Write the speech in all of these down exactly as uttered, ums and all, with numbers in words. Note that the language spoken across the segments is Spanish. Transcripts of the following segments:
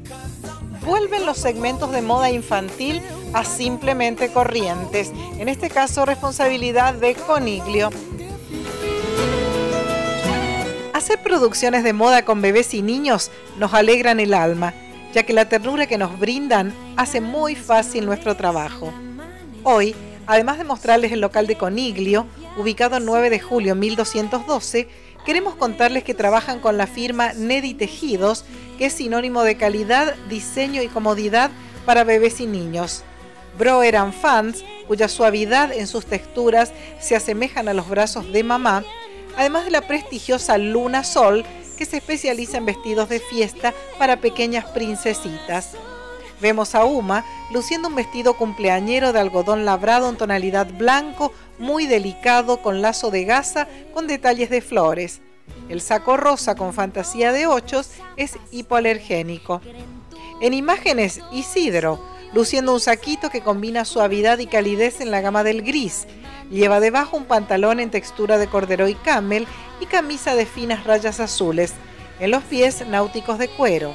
Vuelven los segmentos de moda infantil a Simplemente Corrientes, en este caso responsabilidad de Coniglio. Hacer producciones de moda con bebés y niños nos alegran el alma, ya que la ternura que nos brindan hace muy fácil nuestro trabajo. Hoy, además de mostrarles el local de Coniglio, ubicado en nueve de julio mil doscientos doce, queremos contarles que trabajan con la firma Nedi Tejidos, que es sinónimo de calidad, diseño y comodidad para bebés y niños. Broer and Fans, cuya suavidad en sus texturas se asemejan a los brazos de mamá, además de la prestigiosa Luna Sol, que se especializa en vestidos de fiesta para pequeñas princesitas. Vemos a Uma luciendo un vestido cumpleañero de algodón labrado en tonalidad blanco, muy delicado, con lazo de gasa, con detalles de flores. El saco rosa con fantasía de ochos es hipoalergénico. En imágenes, Isidro, luciendo un saquito que combina suavidad y calidez en la gama del gris. Lleva debajo un pantalón en textura de corderoy camel y camisa de finas rayas azules. En los pies, náuticos de cuero.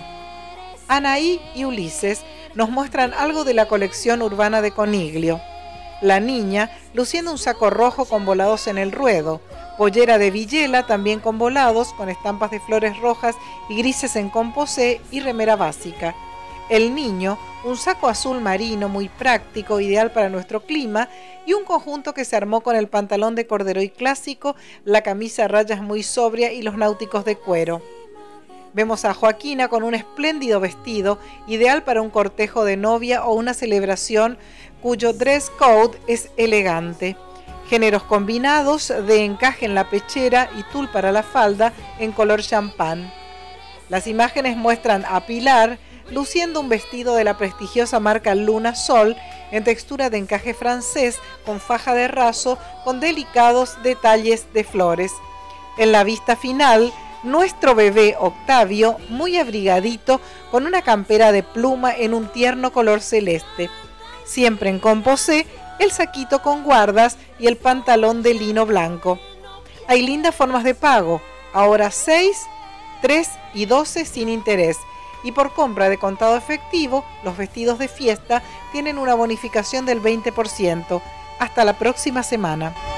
Anaí y Ulises nos muestran algo de la colección urbana de Coniglio. La niña, luciendo un saco rojo con volados en el ruedo, pollera de villela también con volados, con estampas de flores rojas y grises en composé y remera básica. El niño, un saco azul marino muy práctico, ideal para nuestro clima, y un conjunto que se armó con el pantalón de corderoy clásico, la camisa a rayas muy sobria y los náuticos de cuero. Vemos a Joaquina con un espléndido vestido, ideal para un cortejo de novia o una celebración cuyo dress code es elegante. Géneros combinados de encaje en la pechera y tul para la falda en color champán. Las imágenes muestran a Pilar luciendo un vestido de la prestigiosa marca Luna Sol en textura de encaje francés con faja de raso con delicados detalles de flores. En la vista final, nuestro bebé Octavio, muy abrigadito, con una campera de pluma en un tierno color celeste. Siempre en composé, el saquito con guardas y el pantalón de lino blanco. Hay lindas formas de pago, ahora seis, tres y doce sin interés. Y por compra de contado efectivo, los vestidos de fiesta tienen una bonificación del veinte por ciento. Hasta la próxima semana.